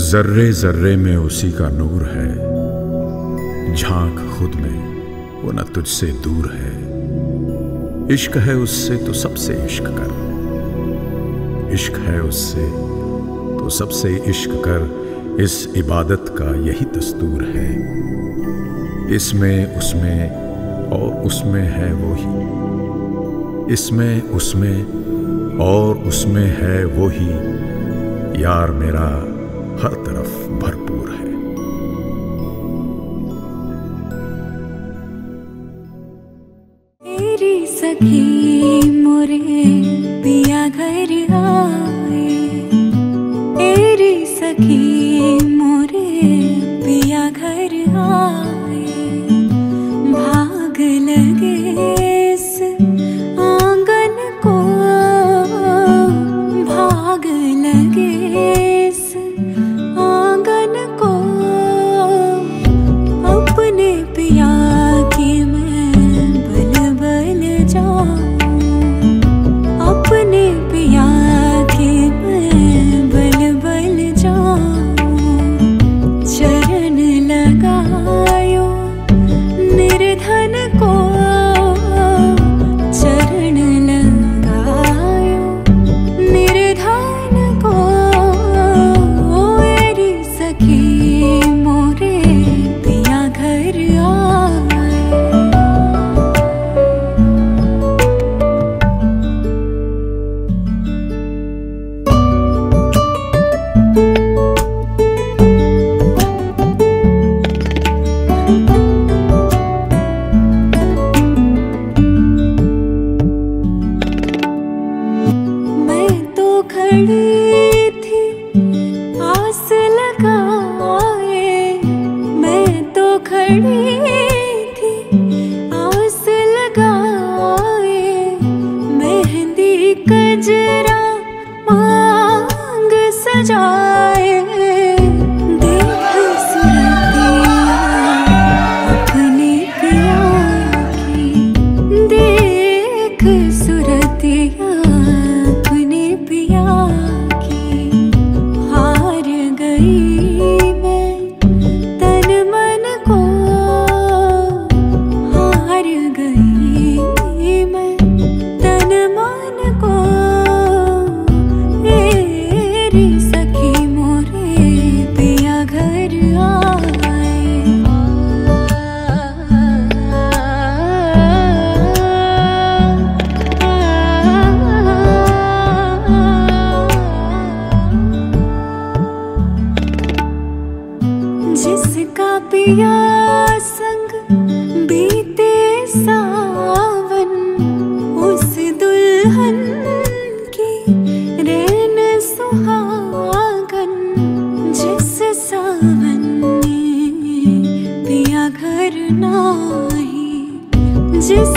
जर्रे जर्रे में उसी का नूर है, झांक खुद में वो न तुझसे दूर है। इश्क है उससे तो सबसे इश्क कर, इश्क है उससे तो सबसे इश्क कर, इस इबादत का यही दस्तूर है। इसमें उसमें और उसमें है वो ही, इसमें उसमें और उसमें है वो ही, यार मेरा हर तरफ भरपूर है। तेरी सखी मोरे पिया घर आए, तेरी सखी मोरे पिया घर आए। भाग लगे इस आंगन को, भाग लगे इस आंगन को। अपने पिया की मैं बल बल जाऊं, अपने पिया की मैं बल बल जाऊं। चरण लगायो निर्धन को, चरण लगायो निर्धन को। मेरी सखी मोरे पिया घर आए। मैं तो खड़ी थी आस लगाए, मैं तो खड़ी थी आस लगाए। मेहंदी कजरा मांग सजाए, देख सुरतिया अपने पिया की, देख सुरतिया अपने पिया की। हार गई मैं तन मन को, हार गई मैं तन मन को। मेरी सखी मोरे पिया घर आए। जिसका पिया संग बीते सावन, उस दुल्हन की रैन सुहागन। जिस सावन में पिया घर नाही, जिस